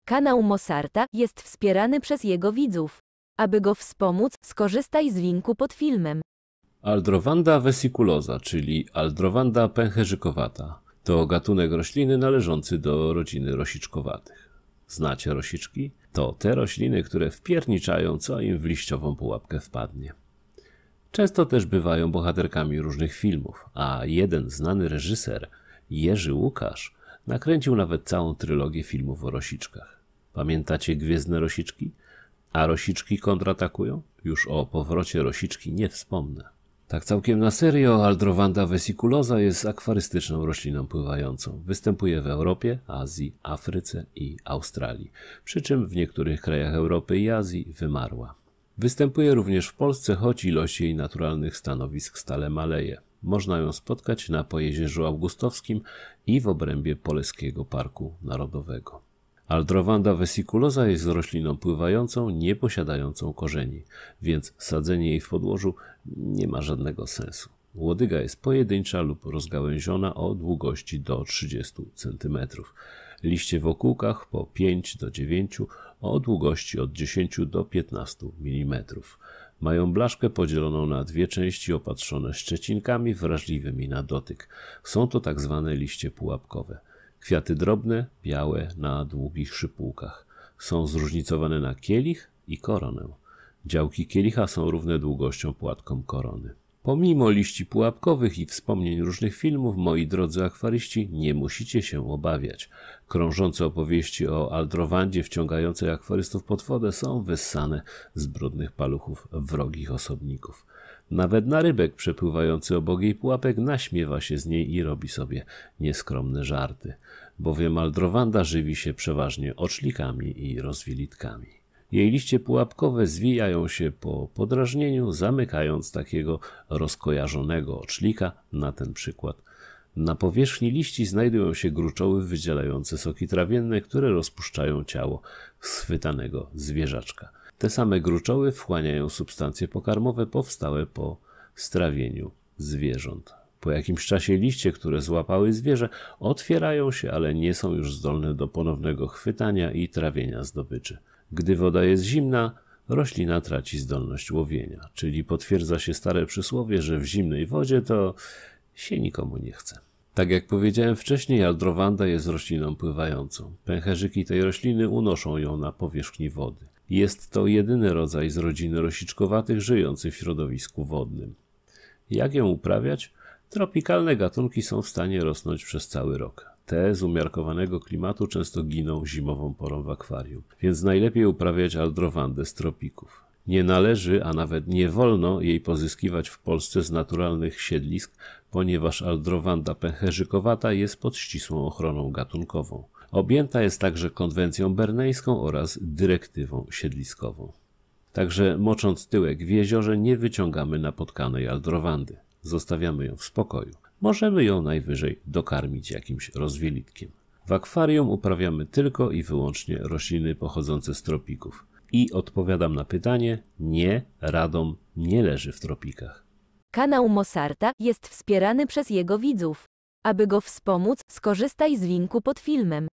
Kanał Mosarta jest wspierany przez jego widzów. Aby go wspomóc, skorzystaj z linku pod filmem. Aldrovanda vesiculosa, czyli Aldrovanda pęcherzykowata, to gatunek rośliny należący do rodziny rosiczkowatych. Znacie rosiczki? To te rośliny, które wpierniczają, co im w liściową pułapkę wpadnie. Często też bywają bohaterkami różnych filmów, a jeden znany reżyser, Jerzy Łukasz, nakręcił nawet całą trylogię filmów o rosiczkach. Pamiętacie Gwiezdne Rosiczki? A rosiczki kontratakują? Już o powrocie rosiczki nie wspomnę. Tak całkiem na serio, Aldrovanda vesiculosa jest akwarystyczną rośliną pływającą. Występuje w Europie, Azji, Afryce i Australii. Przy czym w niektórych krajach Europy i Azji wymarła. Występuje również w Polsce, choć ilość jej naturalnych stanowisk stale maleje. Można ją spotkać na Pojezierzu Augustowskim i w obrębie Poleskiego Parku Narodowego. Aldrovanda vesiculosa jest rośliną pływającą, nie posiadającą korzeni, więc sadzenie jej w podłożu nie ma żadnego sensu. Łodyga jest pojedyncza lub rozgałęziona o długości do 30 cm. Liście w okółkach po 5 do 9 o długości od 10 do 15 mm. Mają blaszkę podzieloną na dwie części opatrzone szczecinkami wrażliwymi na dotyk. Są to tak zwane liście pułapkowe. Kwiaty drobne, białe, na długich szypułkach. Są zróżnicowane na kielich i koronę. Działki kielicha są równe długością płatkom korony. Pomimo liści pułapkowych i wspomnień różnych filmów, moi drodzy akwaryści, nie musicie się obawiać. Krążące opowieści o Aldrovandzie wciągającej akwarystów pod wodę są wyssane z brudnych paluchów wrogich osobników. Nawet narybek przepływający obok jej pułapek naśmiewa się z niej i robi sobie nieskromne żarty, bowiem Aldrovanda żywi się przeważnie oczlikami i rozwielitkami. Jej liście pułapkowe zwijają się po podrażnieniu, zamykając takiego rozkojarzonego oczlika na ten przykład. Na powierzchni liści znajdują się gruczoły wydzielające soki trawienne, które rozpuszczają ciało schwytanego zwierzaczka. Te same gruczoły wchłaniają substancje pokarmowe powstałe po strawieniu zwierząt. Po jakimś czasie liście, które złapały zwierzę, otwierają się, ale nie są już zdolne do ponownego chwytania i trawienia zdobyczy. Gdy woda jest zimna, roślina traci zdolność łowienia, czyli potwierdza się stare przysłowie, że w zimnej wodzie to się nikomu nie chce. Tak jak powiedziałem wcześniej, Aldrovanda jest rośliną pływającą. Pęcherzyki tej rośliny unoszą ją na powierzchni wody. Jest to jedyny rodzaj z rodziny rosiczkowatych żyjący w środowisku wodnym. Jak ją uprawiać? Tropikalne gatunki są w stanie rosnąć przez cały rok. Te z umiarkowanego klimatu często giną zimową porą w akwarium, więc najlepiej uprawiać Aldrovandę z tropików. Nie należy, a nawet nie wolno jej pozyskiwać w Polsce z naturalnych siedlisk, ponieważ Aldrovanda pęcherzykowata jest pod ścisłą ochroną gatunkową. Objęta jest także konwencją bernejską oraz dyrektywą siedliskową. Także mocząc tyłek w jeziorze nie wyciągamy napotkanej Aldrovandy. Zostawiamy ją w spokoju. Możemy ją najwyżej dokarmić jakimś rozwielitkiem. W akwarium uprawiamy tylko i wyłącznie rośliny pochodzące z tropików. I odpowiadam na pytanie, nie, Radom nie leży w tropikach. Kanał Mosarta jest wspierany przez jego widzów. Aby go wspomóc, skorzystaj z linku pod filmem.